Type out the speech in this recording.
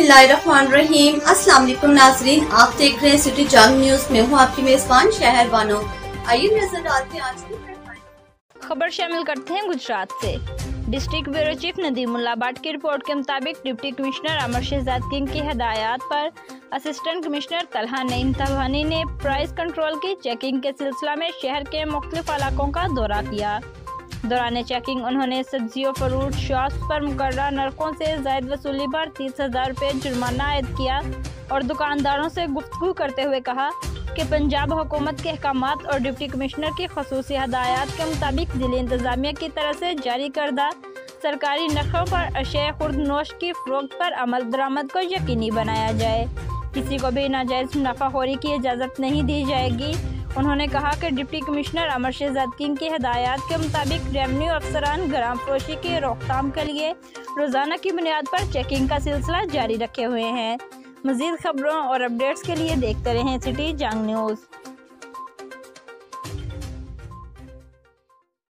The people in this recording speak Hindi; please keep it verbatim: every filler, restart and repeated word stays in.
बिस्मिल्लाहिर्रहमानिर्रहीम। अस्सलाम वालेकुम नाज़रीन, आप देख रहे हैं सिटी जंग न्यूज में हूँ आपकी मेजबान शहर बानो। आइए नजर डालते हैं आज की खबर शामिल करते हैं गुजरात से। District bureau chief Nadeemullah Bhatt की रिपोर्ट के मुताबिक deputy commissioner Amar Shahzad King की हिदायत पर असिस्टेंट कमिश्नर तलहा नईम तवानी ने प्राइस कंट्रोल की चेकिंग के सिलसिला में शहर के मुख्तलिफ इलाकों का दौरा किया। दौरान चेकिंग उन्होंने सब्जियों फ्रूट शॉप्स पर मुकर्रर नरकों से जायद वसूली पर तीस हजार रुपये जुर्माना आयद किया और दुकानदारों से गुफ्तगू करते हुए कहा कि पंजाब हुकूमत के अहकामात और डिप्टी कमिश्नर की खसूसी हदायत के मुताबिक जिले इंतजामिया की तरफ से जारी करदा सरकारी नरखों पर अशय खुर्द नोश की फरोख्त पर अमल दरामद को यकीनी बनाया जाए। किसी को भी नाजायज मुनाफाखोरी की इजाज़त नहीं दी जाएगी। उन्होंने कहा कि deputy commissioner Amar Shahzad King की हिदायत के मुताबिक रेवेन्यू अफसरान ग्राम फरोशी की रोकथाम के लिए रोज़ाना की बुनियाद पर चेकिंग का सिलसिला जारी रखे हुए हैं। मज़ीद खबरों और अपडेट्स के लिए देखते रहें सिटी जंग न्यूज़।